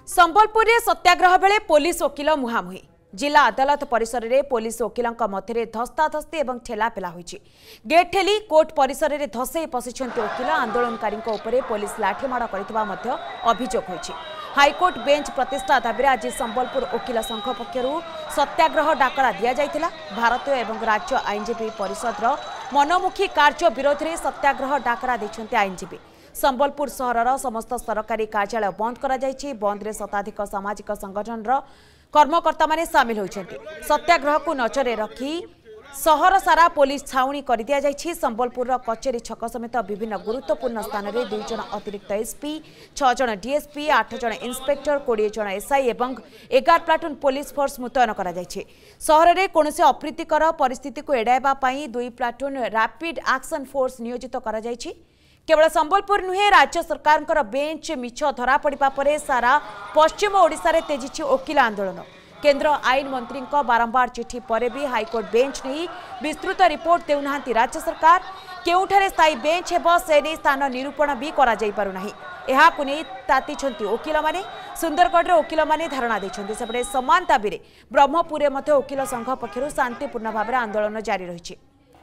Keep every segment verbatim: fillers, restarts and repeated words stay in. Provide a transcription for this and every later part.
संबलपुर में सत्याग्रह बेले पुलिस वकिल मुहांमुही जिला अदालत परिसर में पुलिस वकिलों मध्य धस्ताधस्ती और ठेलापेला होती गेट ठेली कोर्ट परिसर में धसई पशिंट वकिल आंदोलनकारी पुलिस लाठीमाड़ कर अभियोग होती हाईकोर्ट बेंच प्रतिष्ठा दाबी आज संबलपुर वकिल संघ पक्षर सत्याग्रह डाकरा दि जाइथिला। भारतीय एवं राज्य आईनजीवी परिषद मनोमुखी कार्य विरोध में सत्याग्रह डाकरा देछन्ते आईनजीवी। संबलपुर सहरर समस्त सरकारी कार्यालय बंद करा जायछि। बंद रे शताधिक सामाजिक संगठन कर्मकर्ता माने सामिल होइछन्ति। सत्याग्रह को नजर रखी सहर सारा पुलिस छाउणी कर दिया जायछि। संबलपुर कचेरी छक समेत विभिन्न गुरुत्वपूर्ण स्थान में दुई जन अतिरिक्त एसपी छह जन डीएसपी आठ जन इंस्पेक्टर कोड़े जन एसआई एवं एगार प्लाटून पुलिस फोर्स मुतयन करा जायछि। सहर में कौन से अप्रीतिकर परिस्थिति को एड़ाइबा पई दुई प्लाटून रैपिड एक्शन फोर्स नियोजित करा जायछि। केवल संबलपुर नुहे राज्य सरकार बेंच मिछ धरा पड़ा पर सारा पश्चिम ओडिशा रे तेजिछि वकिल आंदोलन। केंद्र आईन मंत्री बारंबार चिठी पर भी हाईकोर्ट बेंच नहीं विस्तृत रिपोर्ट देउना राज्य सरकार केउठारे स्थायी बेंच हेब से नहीं स्थान निरूपण भी करा जाई पारु नाही। एहाकु नहीं तातिछन्ति वकिल माने। सुंदरगढ़ रे वकिल माने धारणा दैछन्ति। सेपटे समान दाबी रे ब्रह्मपुर मध्य वकिल संघ पक्षरु शांतिपूर्ण भाव में आंदोलन जारी रहिछि।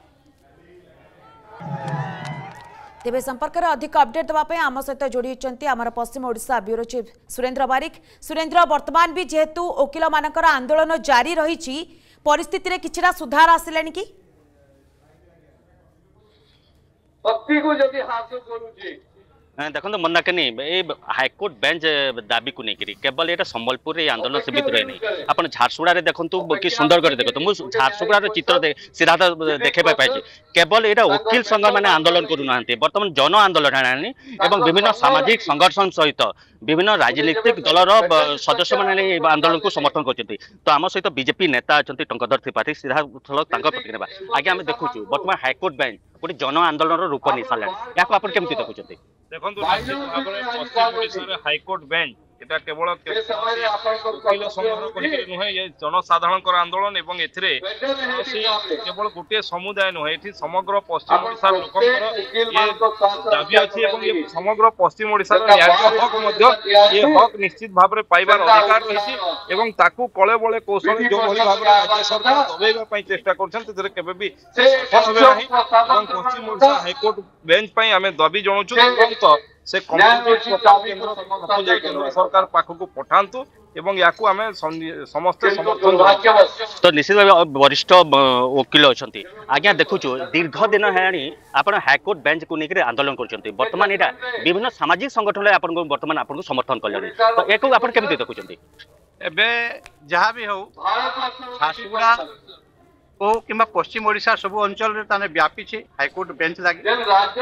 तेबे संपर्क में अधिक अपडेट देवाई आम सहित जोड़ी आमर पश्चिम ओडिशा ब्यूरो चीफ सुरेंद्र बारिक। सुरेंद्र वर्तमान भी जेहेतु वकिल मानकर आंदोलन जारी रही परिस्थिति रे किछिरा सुधार आसिलानी कि देखो मनाकनी हाईकोर्ट बेंच दाबी को लेकर केवल ये संबलपुर में आंदोलन सीमित रहे नहीं। आप झारसुगुड़ा देखो कि सुंदरगढ़ देखो मुझे झारसुगुड़ा चित्र सीधा देखे पाई केवल ये वकिल संघ मैंने आंदोलन करूना बर्तमान जन आंदोलन है और विभिन्न सामाजिक संगठन सहित विभिन्न राजनीतिक दलर सदस्य मैंने आंदोलन को समर्थन करते। तो आम सहित बीजेपी नेता अच्छा टंकधर त्रिपाठी सीधा प्रति ना आगे आम देखु बर्तमान हाईकोर्ट बेंच गोटे जन आंदोलन रूप नहीं सारा या केमती देखुं देखो पश्चिम ओडिशा हाईकोर्ट बेंच एटा केवल वकील संघ नुहे ये जनसाधारण आंदोलन एवं एथिरे केवल गोटे समुदाय नुहे एठी समग्र पश्चिम ओडिशा लोकंकर ये दाबी अछि एवं ये समग्र पश्चिम ओडिशा न्याय हक मध्य ये हक निश्चित भाव में पाइबार अधिकार रही एवं ताकू कले बळे कौशल जो भली भाव में राज्य सरकार दबेबा पई चेष्टा करछन तेरे केबे भी सफल होबे नाही एवं पश्चिम ओडिशा हाईकोर्ट बेंच पई हमें दाबी जणाउछु तुरंत से केंद्र सरकार पाखक पठातु एवं याकू आमे समस्त समर्थन। तो निश्चित भाव वरिष्ठ वकिल अच्छा आज्ञा देखु दीर्घ दिन है आप हाईकोर्ट बेंच को लेकर आंदोलन कर बर्तमान यहाँ विभिन्न सामाजिक संगठन बर्तमान आपको समर्थन कले तो एक केमती देखुं जहाँ भी हो झारसुगुड़ा ओ किंबा पश्चिम ओडिशा सब अंचल रे ताने व्यापी छे हाईकोर्ट बेंच लागे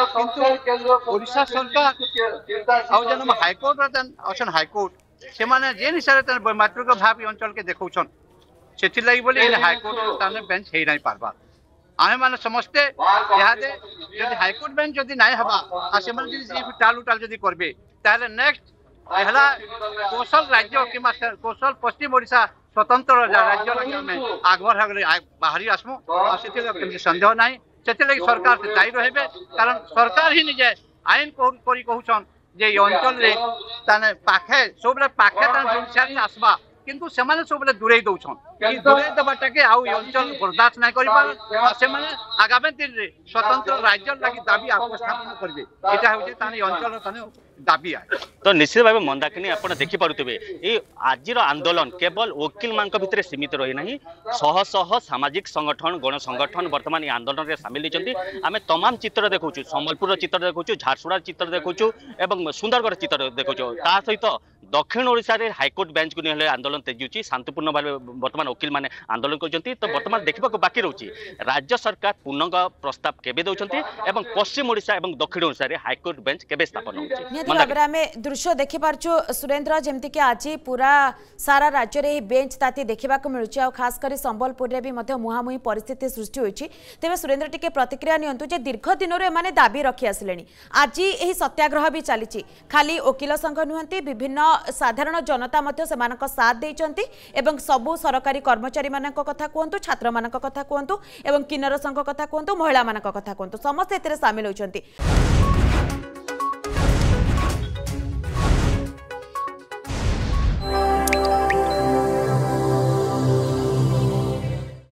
ओडिशा सरकार आउ जन हाईकोर्ट रन अछन हाईकोर्ट से माने जे निसारे ताने मातृक भाव अंचल के देखौछन सेथि लागि बोली हाईकोर्ट ताने बेंच हेइ नाही पारबा आमे माने समस्ते यहा दे यदि हाईकोर्ट बेंच जदि नाही हबा आ से माने जदि टालू टाल जदि करबे ताले नेक्स्ट पहला कौशल राज्य किंबा कौशल पश्चिम ओडिशा स्वतंत्र राज्य में आगभर बाहरी आसमु सन्देह ना से सरकार से दायी रहे कारण सरकार ही निजे आईन कहून जे अंचल पाखे सब पाखे आसबा किंतु से सब दूरे दौन दूरे देवाटा के आउ अंचल बर्दाश्त नहीं कर आगामी दिन में स्वतंत्र राज्य लगी दाबी उपस्थापन करेंगे यहाँ हूँ अंचल दाबी आए। तो निश्चित भाव मंदाकिनी आप देखिपे ये आज आंदोलन केवल वकिल मान भितर सीमित रही ना शह शह सामाजिक संगठन गण संगठन बर्तमान ये आंदोलन में सामिल होती आम तमाम चित्र देखु संबलपुर चित्र देखु झारसुगुड़ा चित्र देखु और सुंदरगढ़ चित्र देखु ता सहित दक्षिण ओडिशा रे हाईकोर्ट बेंच को नहीं आंदोलन तेजुची शांतिपूर्ण भाव बर्तमान वकिल माने आंदोलन करछन्ती। तो बर्तमान देखा बाकी रही राज्य सरकार पूर्णांग प्रस्ताव केबे दउछन्ती एवं पश्चिम ओडिशा एवं दक्षिण ओडिशा रे हाईकोर्ट बेंच केबे स्थापन होउची आमे दृश्य देखि पारछु सुरेंद्र जेमति कि आज पूरा सारा राज्य रे बेंच ताती देखिबा को मिलुची आ खास करी संबलपुर रे भी मध्य मुहामुही परिस्थिति सृष्टि होईची। तेबे सुरेंद्र टिके प्रतिक्रिया नियंतु जे दीर्घ दिन रे माने दाबी रखि आसिलेनी आज एही सत्याग्रह भी चलीची खाली वकिल संघ नुहंती विभिन्न साधारण जनता मध्य सेमानक साथ देइचंती एवं सबु सरकारी कर्मचारी मानक कथा कहतु छात्र मानक कथा कहतु एवं किन्नर संघ कथा कहतु महिला मानक कथा कहतु समस्त एतरे शामिल होइचंती।